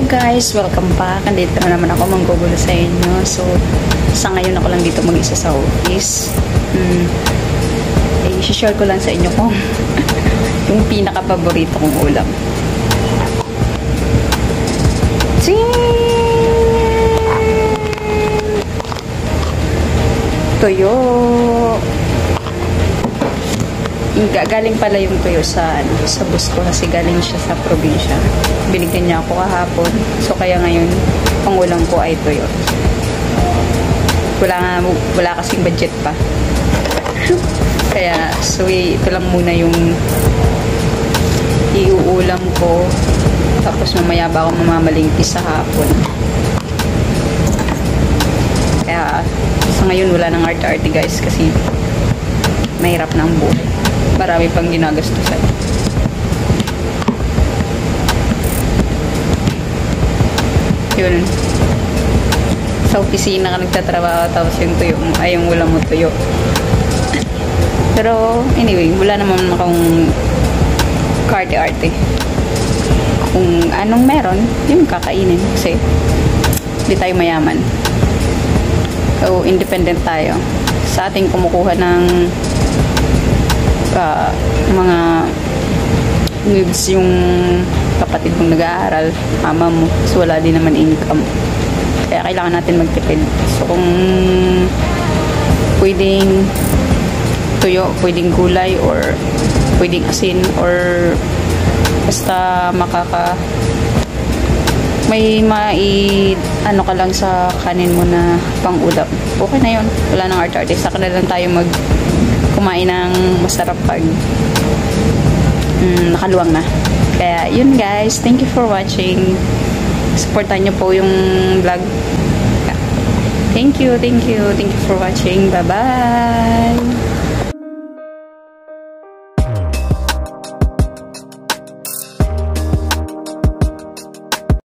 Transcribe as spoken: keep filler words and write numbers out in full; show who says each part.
Speaker 1: guys, welcome back. Andito na naman ako manggugulo sa inyo. So, sa ngayon ako lang dito mag-isa sa office. Hmm. Eh, share ko lang sa inyo kung yung pinaka-paborito kong ulam. Tuyo. Galing pala yung tuyo sa ano, sa bus ko kasi galing siya sa probinsya. Binigyan niya ako kahapon. So kaya ngayon pangulam ko ay tuyo. Wala nga, wala kasing budget pa. Kaya so ito lang muna yung iuulam ko. Tapos mamaya ba ako mamamalingki sa hapon. Kaya sa ngayon wala nang arte-arte guys kasi mahirap na ang buhay. Marami pang ginagastusan. Yun. Sa opisina ka nagtatrabaho tapos yung tuyo mo, ay yung ulam mo tuyo. Pero anyway, wala naman akong karte-arte. Kung anong meron, yung kakainin. Kasi hindi tayo mayaman. So, independent tayo. Sa ating kumukuha ng Uh, mga needs yung kapatid mong nag-aaral, mama mo, so wala din naman income, kaya kailangan natin magtipid. So kung pwedeng tuyo, pwedeng gulay, or pwedeng asin, or basta makaka may mai ano ka lang sa kanin mo na pang-ulam, okay na yun. Wala nang art-arte, saka na lang tayo mag kumain ng masarap pag mm, nakaluwang na. Kaya yun guys, thank you for watching. Supportan nyo po yung vlog. Thank you, thank you, thank you for watching. Bye bye.